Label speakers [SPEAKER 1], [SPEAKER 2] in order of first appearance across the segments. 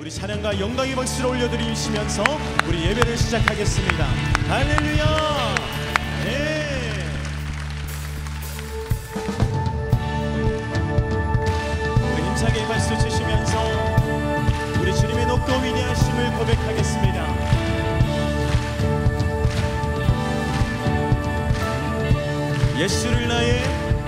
[SPEAKER 1] 우리 찬양과 영광의 박수를 올려드리시면서 우리 예배를 시작하겠습니다. 할렐루야. 네. 우리 힘차게 박수 치시면서 우리 주님의 높고 위대하심을 고백하겠습니다. 예수를 나의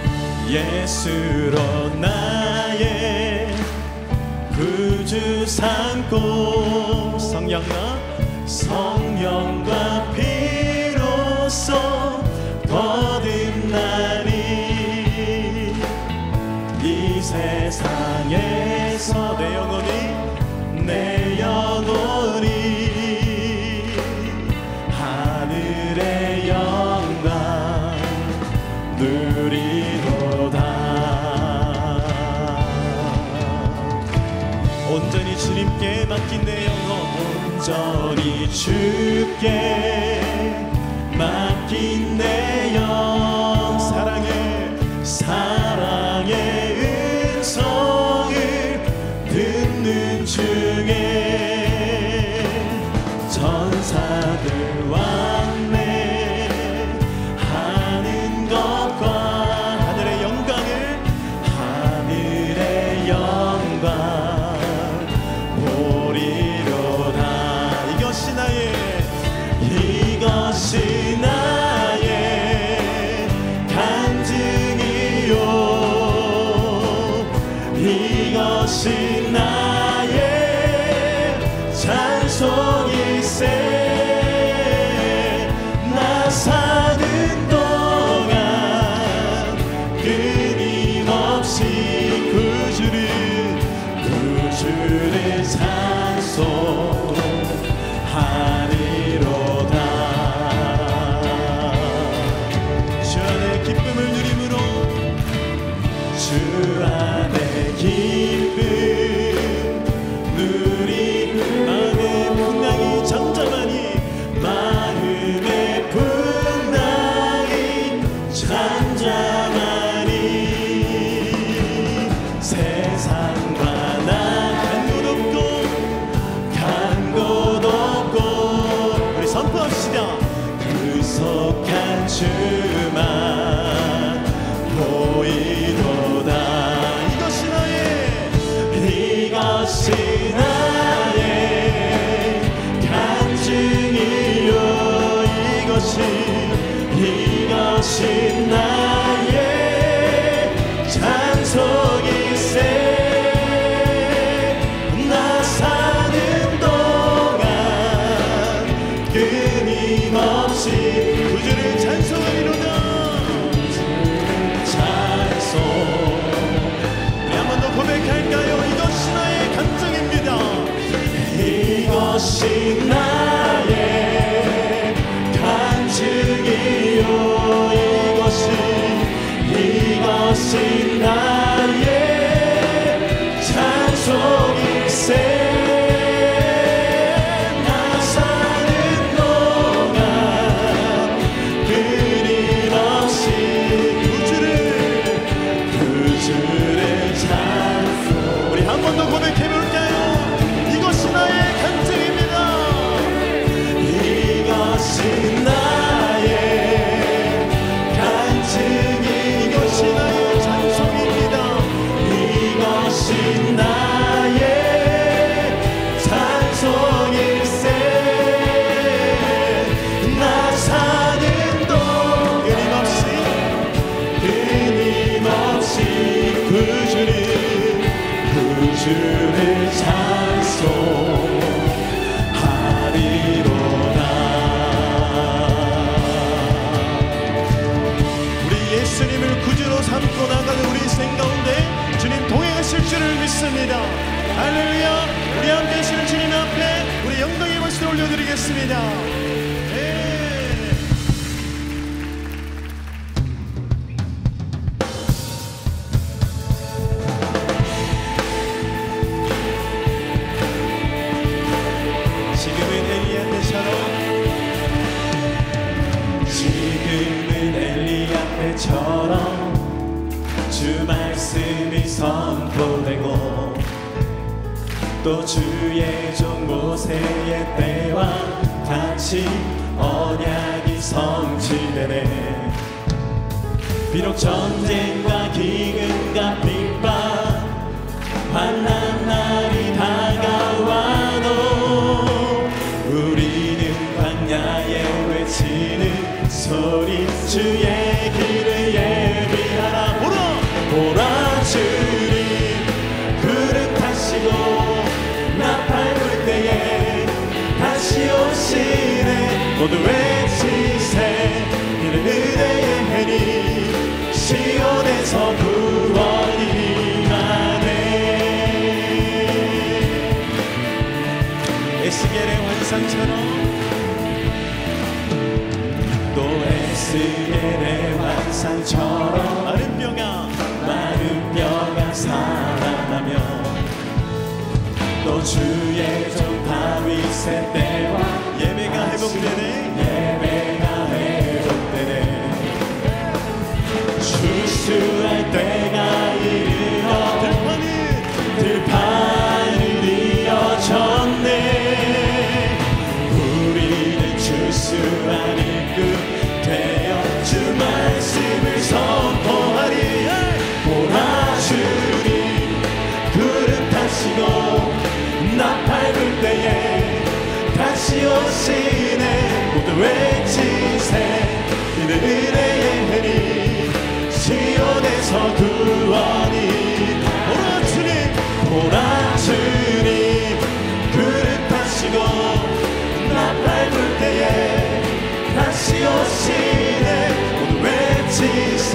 [SPEAKER 1] 예수로 나의 구주 삼고 성령과 피로써 거듭나리. 이 세상에서 내 영혼이 하늘의 영광 누리도다. 온전히 주님께 맡긴 내 영혼, 온전히 주께 맡긴 내 영혼, 사랑의 음성을 듣는 중에 전사들 왔네 하는 것과 하늘의 영광 보리로다. 이것이 나의 간증이요, 이것이 나의 찬송일세. 나 사는 동안 끊임없이 구주를 찬송하리로다. 주 안의 기쁨을 누림으로, 주 안의 기쁨 누리는 마음의 풍랑이 잠잠하니, 마음의 풍랑이 잠잠하니. 세상과 나 간 곳 없고 우리 선포합시다. 구속한 주만 보이도다. 이것이 나의 간증이요, 이것이 나의 찬송일세. 나 사는 동안 끊임없이 구주를 찬송하리로다. 우리 한 번 더 고백할까요? 이것이 나의 감정입니다. 이것이 나의 간증이요, 이것이 나의 찬송일세. 나 사는 동안 끊임없이 구주를 찬송. 우리 한 번 더 고백해볼까요? 이것이 나의 간증입니다. 이것이 나의 간증이, 이것이 나의 찬송입니다. 이것이 나의 찬송일세. 나 사는 동안 끊임없이 구주를 찬송하리로다. 우리 예수님을 구주로 삼고 나가는 우리 인생 가운데 주님 동행하실 줄을 믿습니다. 할렐루야. 우리 함께 하시는 주님 앞에 우리 영광의 박수를 올려드리겠습니다. 지금은 엘리야 때처럼 주 말씀이 선포되고
[SPEAKER 2] 또 주의 종 모세의 때와 같이 언약이 성취되네. 비록 전쟁과 기근과 핍박 환난 날이 다가와도 우리는 광야에 외치는 소리 주의 길을 예비하라. 보라 주님 구름 타시고 나팔 불 때에 다시 오시네. 모두 외치세 이는 은혜의 해니 시온에서 구원이 임하네. 에스겔의 환상처럼 또 에스겔의 환상처럼 마른 뼈가 살아나며 또 주의 종 다윗의 때와 예배가 회복되네. 추수할 때가 이르러 들판을 이어졌네. 우리는 추수하는 그 되어 주 말씀을 선포하리. 보라 주님 구름 타시고 나팔 불 때에 다시 오시네. 모두 외치세 이는 은혜의 해니 시온에서 구원이. 보라 주님 구름 타시고 나팔 불 때에 다시 오시네. 모두 외치세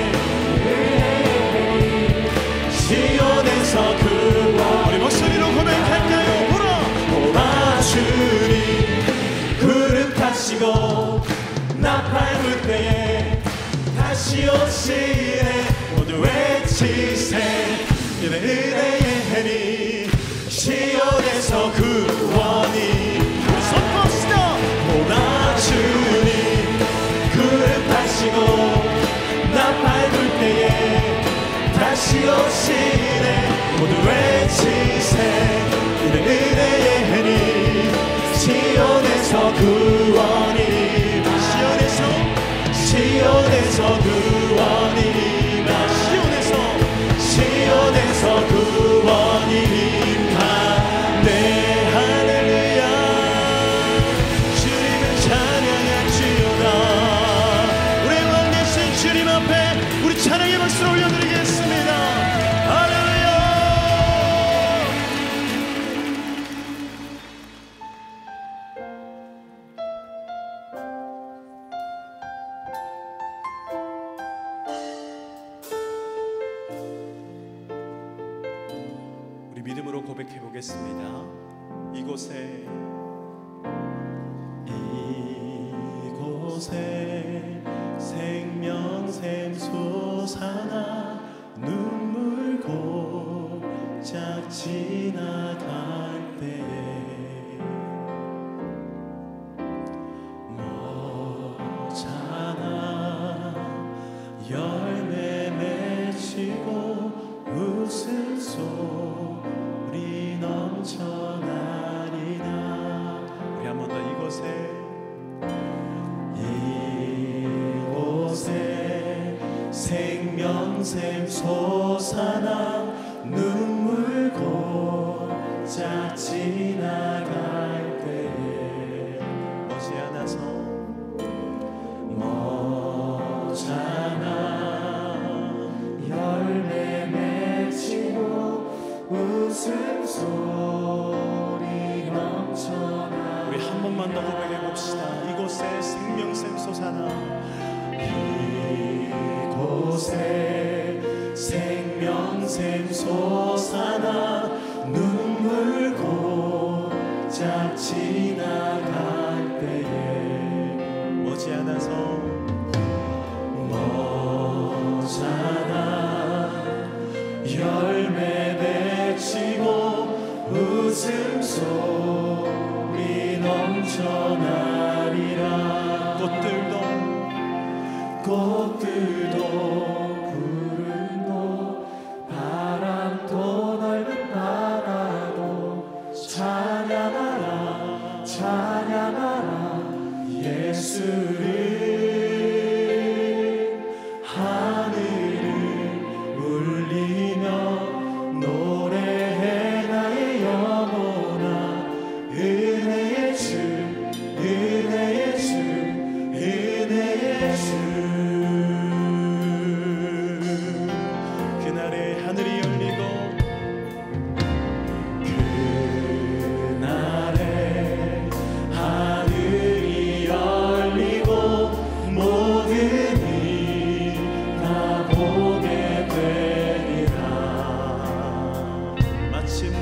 [SPEAKER 2] 시온에서 구원. 우리 목소리로 고백할까요? 보라 주님 구름 타시고 나팔 불 때에 다시 오시네. 모두 외치세 이는 은혜의 해니 시온에서 구원이. 선포합시다. 보라 주님 구름 타시고 나팔 불 때에 다시 오시네. 모두 외치세 이는 은혜의 해니 시온에서 구원이. 시온에서 구원이. 시온에서 구원이 임하네. 할렐루야. 주님을 찬양할지어다. 우리 왕 되신 주님 앞에 우리 찬양의 박수를 올려드리겠습니다. 할렐루야. 믿음으로 고백해 보겠습니다. 이곳에 생명샘 솟아나 눈물 고작 지나갈 때에 모자나 열매 맺히고 웃음소리 넘쳐나리라. 우리 한 번 더 이곳에 생명샘 솟아나 눈물 고작 지나갈 때에 머지않아 열매 맺히고 웃음소리 넘쳐나. 우리 한 번만 더 고백해 봅시다. 이곳에 생명샘 솟아나. 이곳에 생명샘 솟아나 눈물 고작 지나갈 때에 머지않아 열매 맺히고 웃음소리 넘쳐나리라. 꽃들도 푸르고 바람도 넓은 바다도 찬양하라 찬양하라 예수를 하늘을 울리며 노래해 나의 영혼아 은혜의 주 은혜의 주 은혜의 주 그날에 하늘이 열리고 그날에 하늘이 열리고 모든 이 다 보게 되리라 마침내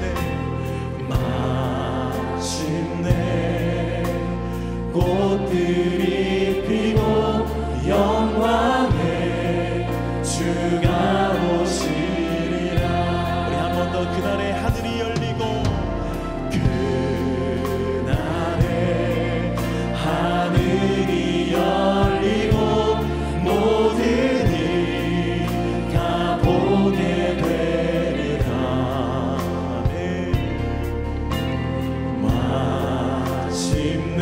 [SPEAKER 2] 꽃들이 피고 영광의 주가 오시리라 우리 한 번 더 그날에 하늘이 열리고 그날에 하늘이 열리고 모든 이 다 보게 되리라 마침내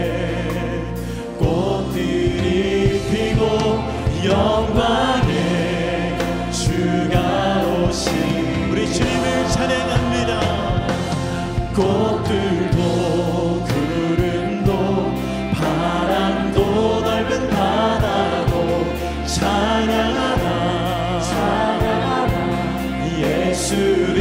[SPEAKER 2] 꽃들이 피고 영광의 주가 오신 우리 주님을 찬양합니다 꽃들도 구름도 바람도 넓은 바다도 찬양하라 찬양하라 예수를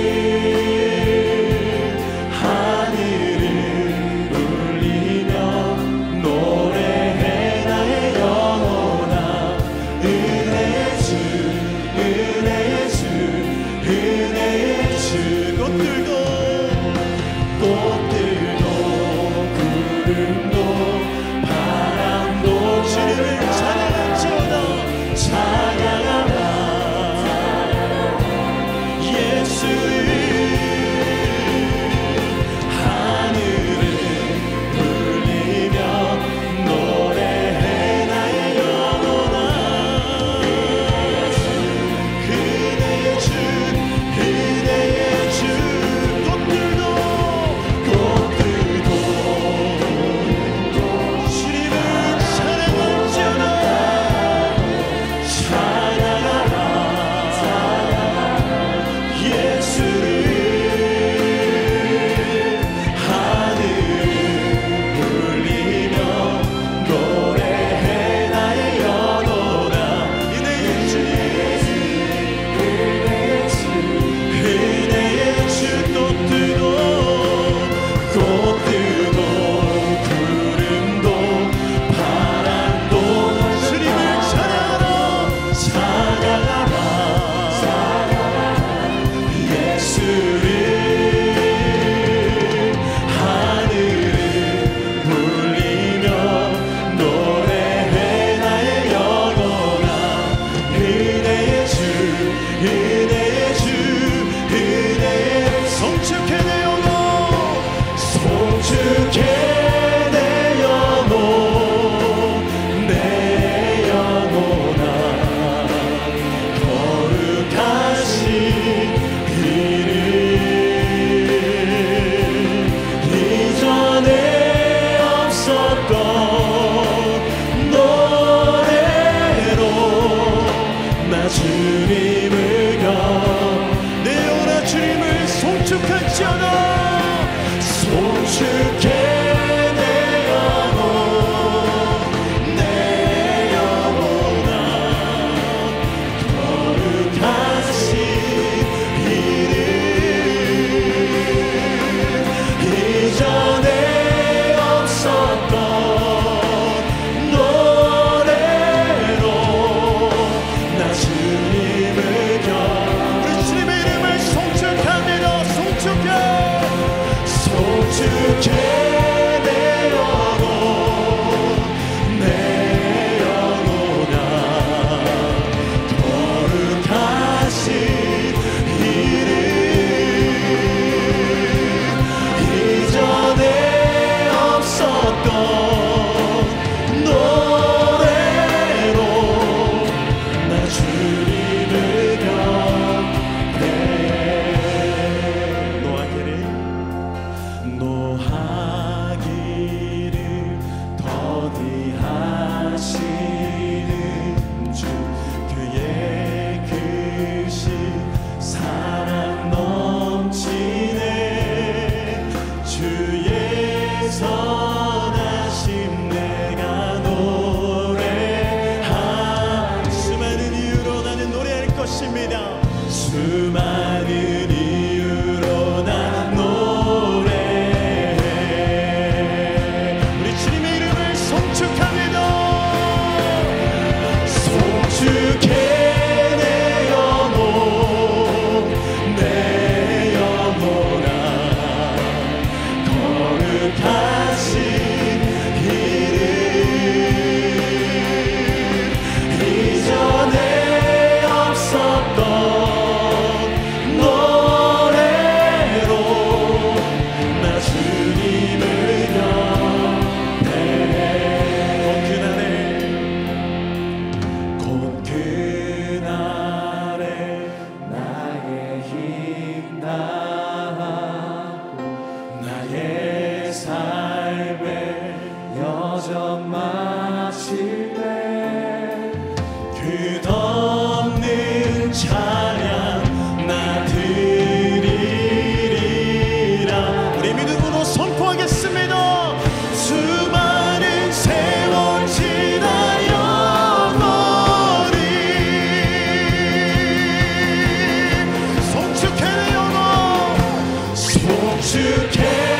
[SPEAKER 2] 하늘을 울리며 노래해 나의 영혼아 은혜의 주 은혜의 주 은혜의 주 꽃들도 노하기를 더디하시는 주 그의 크신 사랑 넘치네 주의 선하심 내가 노래하 수많은 이유로 나는 노래할 것입니다 수많은 이유로 나는 노래해 우리 주님의 이름을 송축합니다 송축해 내 영혼 내 영혼아 거룩하신 이름 이전에 없었던 노래로 나 주님을 영내해 곧 그날에 나의 힘 다하고 나의 삶의 여정 마칠 때 끝없는 찬양 나 드리리라 우리 믿음으로 선포하겠습니다 수많은 세월 지나 영원히 송축해 내 영혼 송축해